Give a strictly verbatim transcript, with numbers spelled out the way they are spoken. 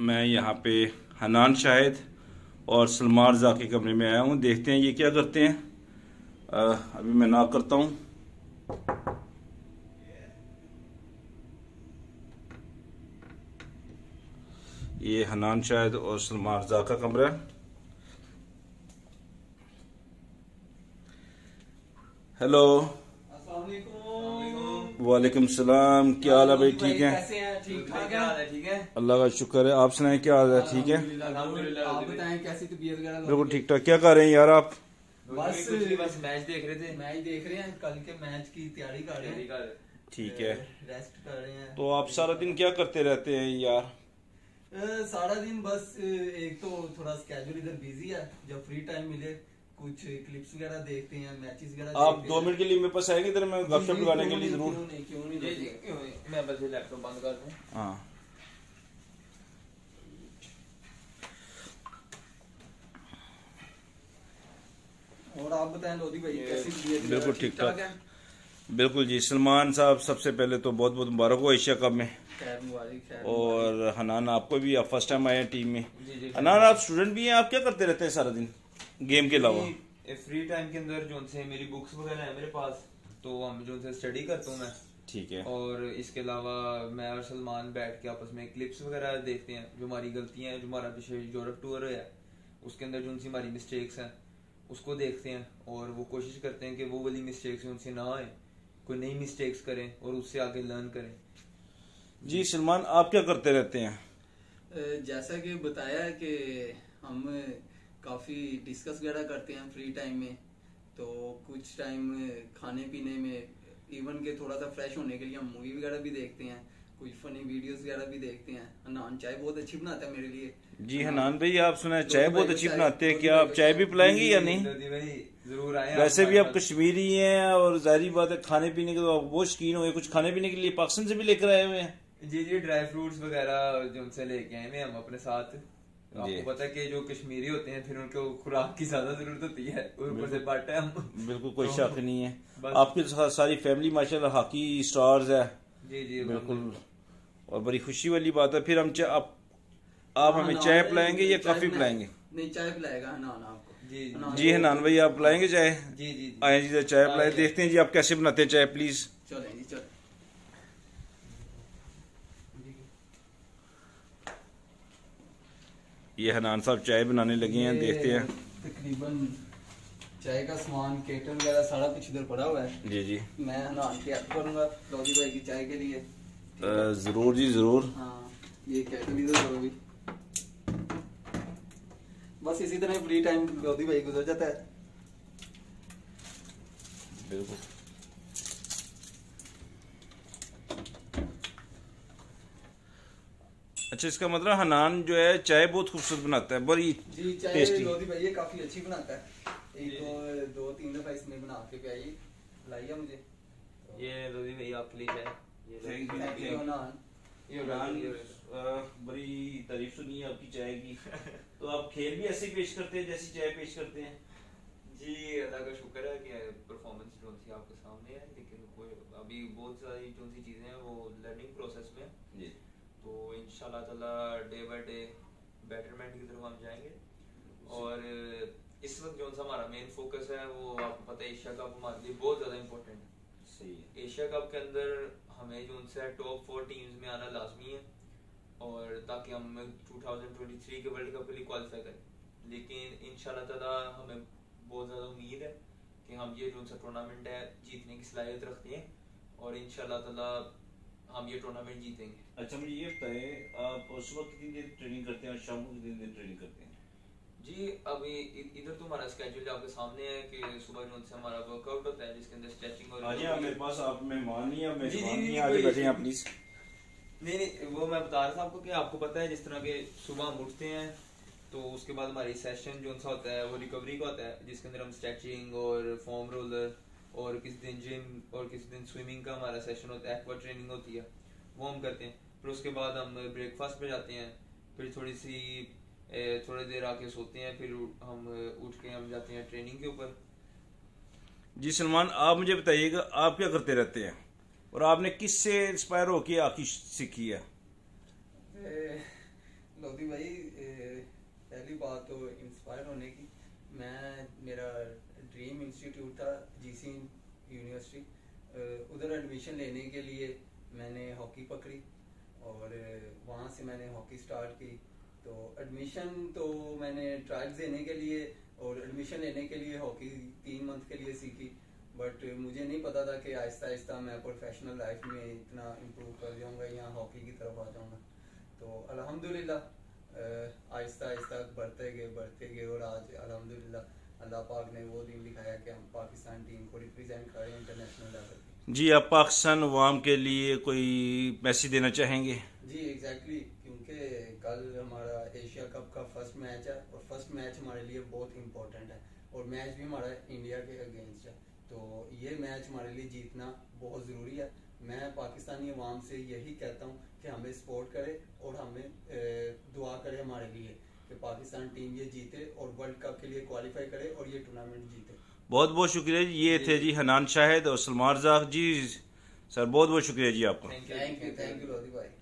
मैं यहाँ पे हनान शाहिद और सलमान रज़ा के कमरे में आया हूँ। देखते हैं ये क्या करते हैं। आ, अभी मैं नॉक करता हूँ। ये हनान शाहिद और सलमान रज़ा का कमरा है। हेलो, वालेकुम सलाम। क्या हाल है भाई? ठीक है, ठीक ठाक है। ठीक है, अल्लाह का शुक्र है। आप सुनाएं, क्या हाल है? ठीक है, आप बताएं कैसी तबीयत वगैरह? बिल्कुल ठीक ठाक। क्या कर रहे हैं यार आप? बस बस मैच देख रहे थे। मैच देख रहे हैं, कल के मैच की तैयारी कर रहे हैं। ठीक है, रेस्ट कर रहे हैं। तो आप सारा दिन क्या करते रहते हैं यार? सारा दिन बस एक तो थोड़ा स्केड्यूल इधर बिजी है, जब फ्री टाइम मिले कुछ क्लिप्स वगैरह देखते हैं, मैचेस वगैरह। आप दो मिनट के लिए मेरे पास आएंगे इधर, मैं गपशप लगाने के लिए जरूर। क्यों नहीं, क्यों नहीं, जी जी, मैं बस लैपटॉप बंद कर दूं। हाँ, और आप बताएं लोधी भाई कैसी तबीयत? बिल्कुल ठीक ठाक है। बिल्कुल जी। सलमान साहब, सबसे पहले तो बहुत बहुत मुबारक हो एशिया कप में। खैर मुबारक। और हनान, आपको भी, आप फर्स्ट टाइम आए हैं टीम में। हनान, आप स्टूडेंट भी हैं, आप क्या करते रहते हैं सारा दिन गेम के अलावा? फ्री टाइम के अंदर जो से मेरी बुक्स वगैरह है मेरे पास, तो हम जो से स्टडी करता हूँ मैं। ठीक है। और इसके अलावा मैं और सलमान बैठ के आपस में क्लिप्स वगैरह देखते हैं, जो हमारी गलतियां हैं, जो हमारा पिछले यूरोप टूर है उसके अंदर जो उनसी हमारी मिस्टेक्स हैं उसको देखते हैं, और वो कोशिश करते हैं कि वो वाली मिस्टेक्स उनसे ना आए, कोई नई मिस्टेक्स करें और उससे आगे लर्न करें। जी सलमान, आप क्या करते रहते हैं? जैसा कि बताया कि हम काफ़ी डिस्कस वगैरह करते हैं फ्री टाइम में, तो कुछ टाइम खाने पीने में, इवन के थोड़ा सा फ्रेश होने के लिए हम मूवी वगैरह भी देखते हैं, कुछ फनी वीडियोस वगैरह भी देखते हैं। हनान चाय बहुत अच्छी बनाता है मेरे लिए। जी हनान भाई, आप सुना चाय बहुत अच्छी बनाते हैं, क्या आप चाय भी पिलाएंगे या नहीं? जरूर आए। वैसे भी आप कश्मीरी हैं और जाहिर बात है खाने पीने के तो आप वो शौकीन हो, कुछ खाने पीने के लिए पाकिस्तान से भी लेकर आए हुए हैं? जी जी, ड्राई फ्रूट्स वगैरह जो उनसे लेके आए हैं हम अपने साथ। आपको पता है कि जो कश्मीरी होते हैं फिर उनको खुराक की ज्यादा जरूरत होती है, और ऊपर से बट है हम। बिल्कुल, कोई शक नहीं है। आपकी सारी फैमिली माशाल्लाह हॉकी स्टार्स है। जी जी बिल्कुल, और बड़ी खुशी वाली बात है। फिर हम आप आप हमें चाय पिलाएंगे या कॉफी पिलाएंगे? नहीं, चाय पिलाएगा हनान आपको। जी जी हनान भाई, आप पिलाएंगे चाय? जी जी, आए जी चाय पिलाए। देखते हैं जी आप कैसे बनाते हैं चाय, प्लीज। चलें जी, चलें। ये हनान साहब चाय बनाने लगे हैं, देखते हैं। तकरीबन चाय का सामान, केटल वगैरह सारा कुछ इधर पड़ा हुआ है। जी जी, मैं हनान की हेल्प करूंगा लोधी भाई की चाय के लिए। जरूर जी जरूर। हाँ, ये केटल इधर करो भी। बस इसी तरह फ्री टाइम लोधी भाई गुजर जाता है। बिल्कुल। अच्छा, इसका मतलब हनान जो है चाय बहुत खूबसूरत बनाता है, बड़ी जी चाय टेस्टी। लोधी भाई ये काफी अच्छी बनाता है। एक दो दो तीन दफा इसने बना के पिलाई लाइया मुझे। ये लोधी भाई आपके लिए चाय। Thank you, thank you Hanan. ये हनान, बड़ी तारीफ सुनी है आपकी चाय की। तो आप खेल भी ऐसे पेश करते हैं जैसी चाय पेश करते हैं? जी, अल्लाह का शुक्र है कि परफॉर्मेंस जो सी आपके सामने है, लेकिन कोई अभी बहुत सारी जो सी चीजें हैं वो लर्निंग प्रोसेस में जी। तो इंशाल्लाह ताला डे बाय डे बेटरमेंट की तरफ हम जाएंगे। और इस वक्त जो सा हमारा मेन फोकस है वो आपको पता है एशिया कप हमारे लिए बहुत ज्यादा इम्पोर्टेंट है। सही है। एशिया कप के अंदर हमें जो उनसे टॉप फोर टीम्स में आना लाजमी है, और ताकि हम टू थाउजेंड ट्वेंटी थ्री के वर्ल्ड कप के लिए क्वालिफाई करें। लेकिन इंशाल्लाह ताला हमें बहुत ज़्यादा उम्मीद है कि हम ये जो सा टूर्नामेंट है जीतने की सलाहियत रखते हैं, और इंशाल्लाह ताला हम ये टूर्नामेंट जीतेंगे। अच्छा, मुझे ये बताएं, आप सुबह कितनी देर ट्रेनिंग करते हैं और शाम को कितनी देर ट्रेनिंग करते हैं? जी, अभी इधर तो हमारा स्केड्यूल आपके सामने है कि सुबह जो से हमारा वर्कआउट होता है जिसके अंदर स्ट्रेचिंग और आज आप मेरे पास, आप मेहमान नहीं, आप जी, जी, मेहमान जी, नहीं, आगे बैठे हैं प्लीज। नहीं नहीं, वो मैं बता रहा था आपको कि आपको पता है जिस तरह के सुबह हम उठते हैं तो उसके बाद हमारी सेशन जो सा होता है वो रिकवरी का होता है, जिसके अंदर हम स्ट्रेचिंग और फॉर्म रोलर, और किसी दिन जिम और किसी दिन स्विमिंग का हमारा सेशन होता है, एक्वा ट्रेनिंग होती है, वो हम करते हैं। फिर उसके बाद हम ब्रेकफास्ट पे जाते हैं, फिर थोड़ी सी थोड़ी देर आके सोते हैं, फिर हम उठ के हम जाते हैं ट्रेनिंग के ऊपर। जी सलमान, आप मुझे बताइएगा आप क्या करते रहते हैं और आपने किससे इंस्पायर होकर हॉकी सीखी है? लोधी एडमिशन लेने के लिए मैंने हॉकी पकड़ी और वहाँ से मैंने हॉकी स्टार्ट की। तो एडमिशन तो मैंने ट्रायल्स देने के लिए और एडमिशन लेने के लिए हॉकी तीन मंथ के लिए सीखी, बट मुझे नहीं पता था कि आहिस्ता आहिस्ता मैं प्रोफेशनल लाइफ में इतना इम्प्रूव कर जाऊँगा, यहाँ हॉकी की तरफ आ जाऊँगा। तो अल्हम्दुलिल्लाह आहिस्ता आहिस्ता बढ़ते गए बढ़ते गए और आज अल्हम्दुलिल्लाह अल्लाह पाक ने वो दिन दिखाया कि हम पाकिस्तान टीम को रिप्रेजेंट करें इंटरनेशनल लेवल पे। जी, आप पाकिस्तान अवाम के लिए कोई मैसेज देना चाहेंगे? जी एग्जैक्टली, क्योंकि कल हमारा एशिया कप का फर्स्ट मैच है और फर्स्ट मैच हमारे लिए बहुत इम्पोर्टेंट है और मैच भी हमारा इंडिया के अगेंस्ट है। तो ये मैच हमारे लिए जीतना बहुत ज़रूरी है। मैं पाकिस्तानी अवाम से यही कहता हूँ कि हमें सपोर्ट करे और हमें दुआ करे हमारे लिए कि पाकिस्तान टीम ये जीते और वर्ल्ड कप के लिए क्वालिफाई करे और ये टूर्नामेंट जीते। बहुत बहुत शुक्रिया जी। ये थे जी हनान शाहिद और सलमान रज़ा जी। सर बहुत बहुत शुक्रिया जी आपका। Thank you thank you Lodhi भाई।